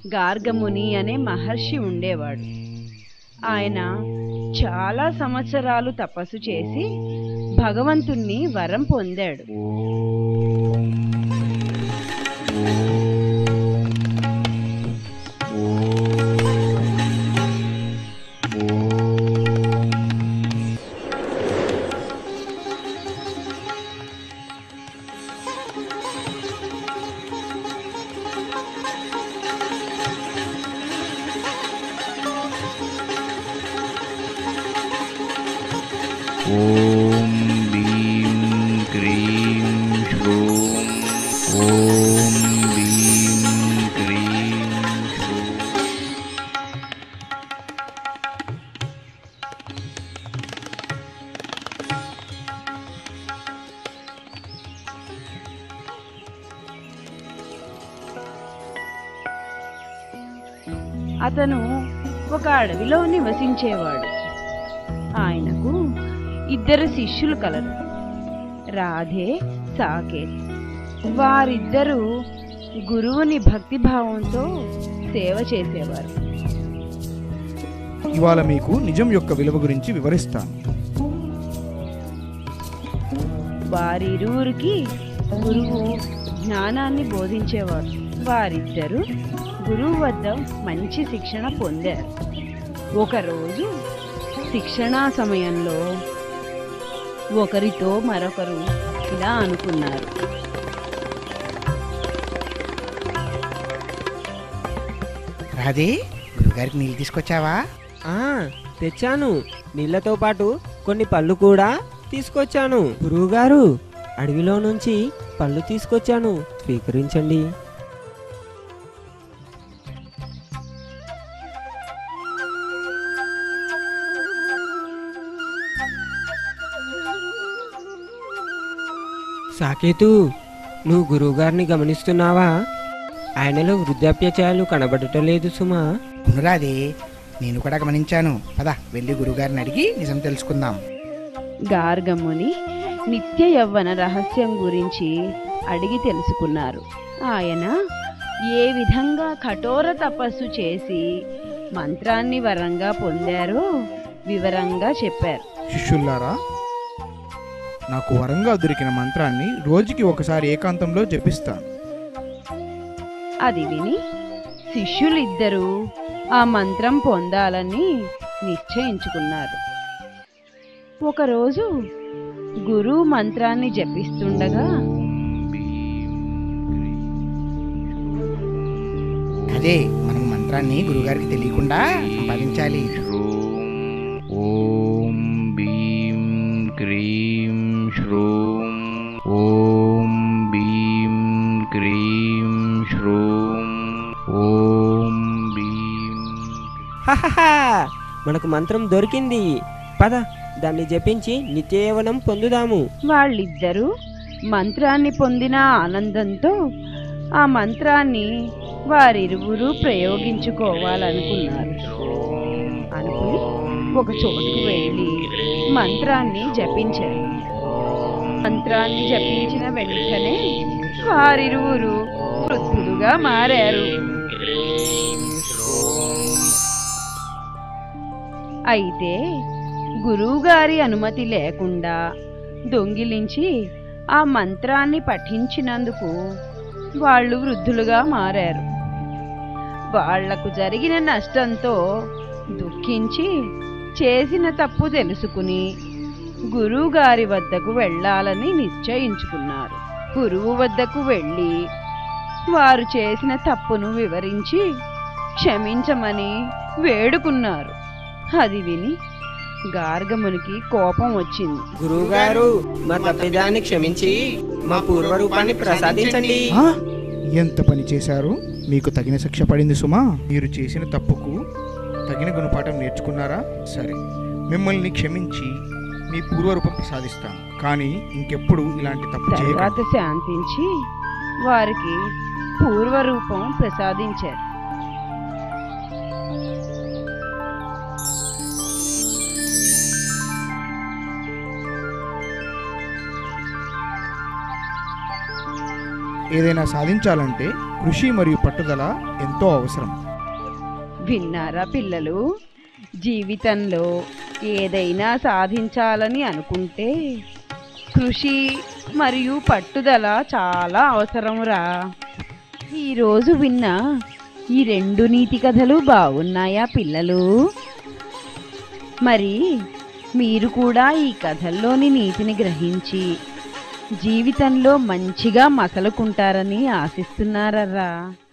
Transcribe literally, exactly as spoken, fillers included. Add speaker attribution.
Speaker 1: గార్గముని అనే మహర్షి ఉండేవాడు. ఆయన చాలా సంవత్సరాలు తపస్సు చేసి భగవంతుణ్ణి వరం పొందాడు.
Speaker 2: ఓం భీం క్రీం శ్రూం ఓం భీం క్రీం శ్రూం.
Speaker 1: అతను ఒక అడవిలో నివసించేవాడు. ఆయనకు ఇద్దరు శిష్యులు కలరు, రాధే సాకేత్. వారిద్దరూ గురువుని భక్తిభావంతో సేవ చేసేవారు.
Speaker 3: ఇవాళ మీకు నిజం యొక్క విలువ గురించి వివరిస్తాను.
Speaker 1: వారిరువురికి గురువు జ్ఞానాన్ని బోధించేవారు. వారిద్దరూ గురువు వద్ద మంచి శిక్షణ పొందారు. ఒకరోజు శిక్షణా సమయంలో ఒకరితో మరొకరు ఇలా అనుకున్నారు.
Speaker 4: రాధే, గురుగారికి నీళ్ళు తీసుకొచ్చావా?
Speaker 5: ఆ తెచ్చాను. నీళ్లతో పాటు కొన్ని పళ్ళు కూడా తీసుకొచ్చాను. గురువుగారు, అడవిలో నుంచి పళ్ళు తీసుకొచ్చాను, స్వీకరించండి. సాకేతు, నువ్వు గురువుగారిని గమనిస్తున్నావా? ఆయనలో వృద్ధాప్యచాయాలు కనబడటం లేదు సుమా.
Speaker 4: గురురాధే, నేను కూడా గమనించాను. పద వెళ్ళి గురుగారిని అడిగి నిజం తెలుసుకుందాం.
Speaker 1: గార్గముని నిత్య యవ్వన రహస్యం గురించి అడిగి తెలుసుకున్నారు. ఆయన ఏ విధంగా కఠోర తపస్సు చేసి మంత్రాన్ని వరంగా పొందారో వివరంగా చెప్పారు.
Speaker 3: శిష్యుల్లారా, నాకు వరంగా దొరికిన మంత్రాన్ని రోజుకి ఒకసారి ఏకాంతంలో జపిస్తాను.
Speaker 1: అది విని శిష్యులిద్దరూ ఆ మంత్రం పొందాలని నిశ్చయించుకున్నారు. ఒకరోజు గురువు మంత్రాన్ని జపిస్తుండగా
Speaker 4: అదే మనం మంత్రాన్ని గురుగారికి తెలియకుండా సంపాదించాలి.
Speaker 2: ఓం భీం క్రీం శ్రూం ఓం భీం క్రీం శ్రూం ఓం భీం.
Speaker 5: హహహా, మనకు మంత్రం దొరికింది. పద దాన్ని జపించి నిత్యయవనం పొందుదాము.
Speaker 1: వాళ్ళిద్దరూ మంత్రాన్ని పొందిన ఆనందంతో ఆ మంత్రాన్ని వారిరువురు ప్రయోగించుకోవాలనుకున్నారు. అనుకుని ఒక చోటుకు వెళ్ళి మంత్రాన్ని జపించారు. మంత్రాన్ని జపించిన వెంటనే వారిరువురు వృద్ధులుగా మారారు. అయితే గురువుగారి అనుమతి లేకుండా దొంగిలించి ఆ మంత్రాన్ని పఠించినందుకు వాళ్ళు వృద్ధులుగా మారారు. వాళ్లకు జరిగిన నష్టంతో దుఃఖించి చేసిన తప్పు తెలుసుకుని గురువుగారి వద్దకు వెళ్ళాలని నిశ్చయించుకున్నారు. గురువు వద్దకు వెళ్ళి వారు చేసిన తప్పును వివరించి క్షమించమని వేడుకున్నారు. అది విని గార్గమునికి కోపం వచ్చింది.
Speaker 5: గురువుగారు, మా తప్పిదాన్ని క్షమించి మా పూర్వరూపాన్ని ప్రసాదించండి.
Speaker 3: ఆ? ఎంత పని చేశారు? మీకు తగిన శిక్ష పడింది సుమా. మీరు చేసిన తప్పుకు తగిన గుణపాఠం నేర్చుకున్నారా? సరే, మిమ్మల్ని క్షమించి మీ పూర్వరూపం ప్రసాదిస్తాను. కానీ ఇంకెప్పుడు ఇలాంటి తప్పు చేయకండి.
Speaker 1: తర్వాత శాంతించి వారికి పూర్వరూపం ప్రసాదించారు.
Speaker 3: ఏదైనా సాధించాలంటే కృషి మరియు పట్టుదల ఎంతో అవసరం.
Speaker 1: విన్నారా పిల్లలు? జీవితంలో ఏదైనా సాధించాలని అనుకుంటే కృషి మరియు పట్టుదల చాలా అవసరమురా. ఈరోజు విన్న ఈ రెండు నీతి కథలు బాగున్నాయా పిల్లలు? మరి మీరు కూడా ఈ కథల్లోని నీతిని గ్రహించి జీవితంలో మంచిగా మసలుకుంటారని ఆశిస్తున్నారా?